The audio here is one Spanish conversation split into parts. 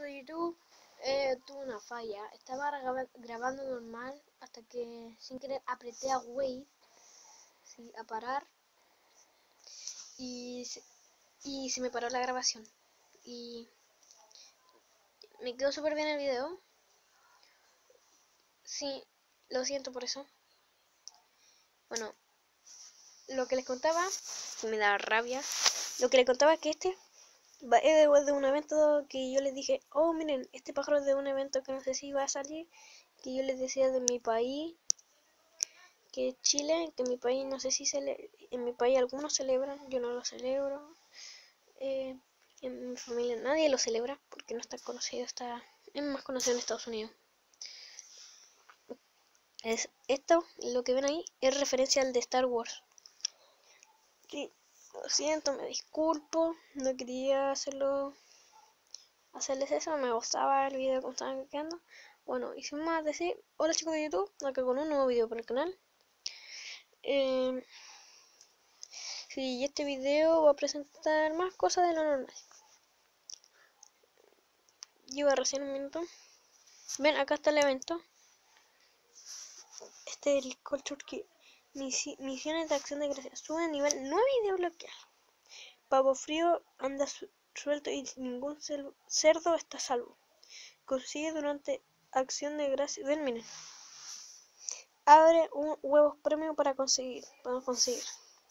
de YouTube, tuve una falla. Estaba grabando normal hasta que sin querer apreté a wait, sí, a parar, y se me paró la grabación. Y me quedó súper bien el video. Sí, lo siento por eso. Bueno, lo que les contaba, que me da rabia, lo que les contaba es que es de un evento que yo les dije, oh miren, este pájaro es de un evento que no sé si va a salir, que yo les decía de mi país, que es Chile, que en mi país no sé si en mi país algunos celebran, yo no lo celebro, en mi familia nadie lo celebra porque no está conocido, es más conocido en Estados Unidos. Esto, lo que ven ahí, es referencia al de Star Wars. Sí, lo siento, me disculpo, no quería hacerles eso, me gustaba el video que me estaban quedando. Bueno, y sin más decir, hola chicos de YouTube, acá con un nuevo video para el canal. Sí, este video va a presentar más cosas de lo normal. Lleva recién un minuto. Ven, acá está el evento. Este es el Culture Kit. Misiones de acción de gracias. Sube a nivel 9 y de bloquear. Pavo frío anda suelto y ningún cerdo está a salvo. Consigue durante acción de gracias. Ven, miren. Abre un huevos premio para conseguir. Podemos conseguir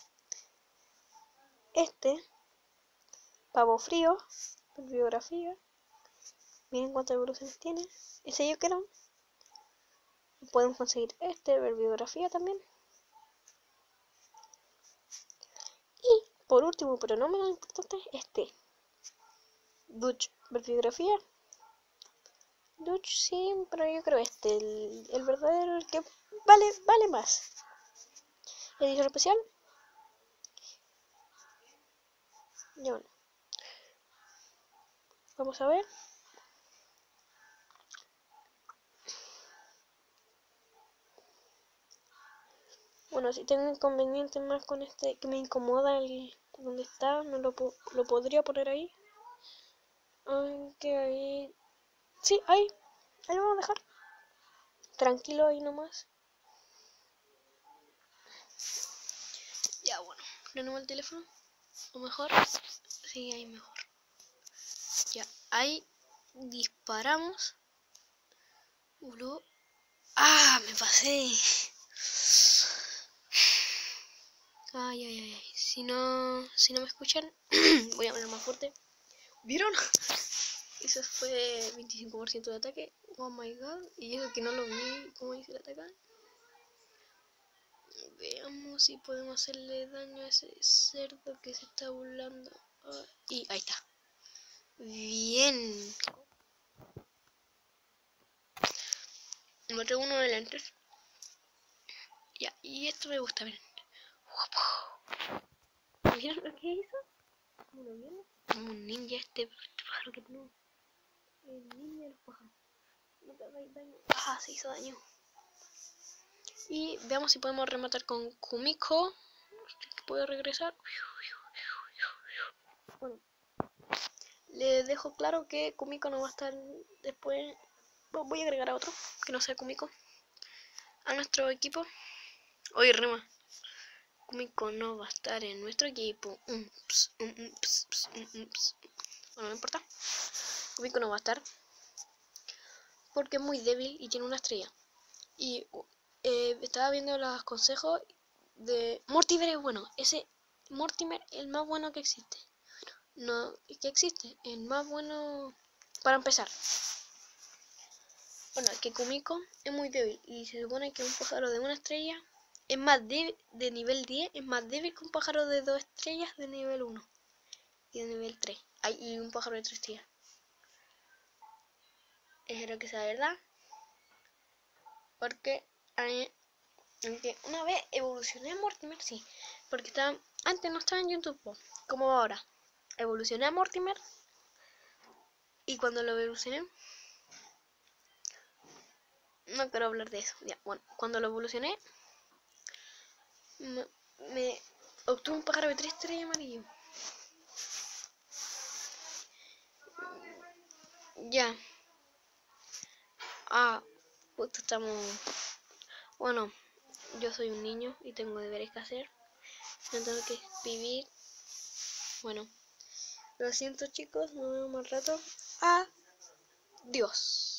este pavo frío, biografía. Miren cuántas evoluciones tiene. Ese yo quiero. Podemos conseguir este, ver biografía también. Y por último, pero no menos importante, este. Dutch, ver biografía. Dutch sí, pero yo creo este, el verdadero, el que vale más. Edición especial. Y bueno. Vamos a ver. Bueno, si tengo inconvenientes más con este, que me incomoda el donde está, no lo podría poner ahí. Aunque ahí... Sí, ahí lo vamos a dejar. Tranquilo ahí nomás. Ya, bueno, renuevo el teléfono. O mejor, sí, ahí mejor. Ya, ahí disparamos. ¡Ah! Me pasé. Ay. Si no me escuchan, voy a hablar más fuerte. ¿Vieron? Eso fue 25% de ataque. Oh my god. Y eso que no lo vi. ¿Cómo dice el ataque? Veamos si podemos hacerle daño a ese cerdo que se está burlando. Y ahí está. Bien. Encontré uno de lentes. Ya, y esto me gusta, miren. ¿Vieron lo que hizo? ¿Cómo lo vieron? Como un ninja este pájaro que tenemos. El ninja de los pájaros. No te hagáis daño. Ah, se hizo daño. Y veamos si podemos rematar con Kumiko. Puede regresar. Bueno, les dejo claro que Kumiko no va a estar después. Voy a agregar a otro que no sea Kumiko a nuestro equipo. Oye, rima. Kumiko no va a estar en nuestro equipo. Bueno, no importa. Kumiko no va a estar porque es muy débil y tiene una estrella. Y estaba viendo los consejos de Mortimer. Es bueno. Ese Mortimer es el más bueno que existe. No, que existe. El más bueno para empezar. Bueno, es que Kumiko es muy débil y se supone que un pájaro de una estrella es más débil, de nivel 10 es más débil que un pájaro de 2 estrellas de nivel 1 y de nivel 3. Y un pájaro de 3 estrellas. Espero que sea verdad. Porque una vez evolucioné a Mortimer, sí. Porque antes no estaba en YouTube, como ahora. Evolucioné a Mortimer. Y cuando lo evolucioné, no quiero hablar de eso. Ya, bueno, cuando lo evolucioné, me obtuve un pájaro de 3 estrellas amarillo. Ya. Ah, justo estamos... Bueno, yo soy un niño y tengo deberes que hacer. No tengo que escribir. Bueno, lo siento chicos, nos vemos más rato. Adiós.